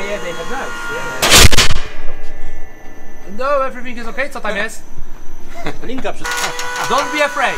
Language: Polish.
yeah, they have knives. Yeah. No, everything is okay. Co tam jest? Linka przez... Don't be afraid.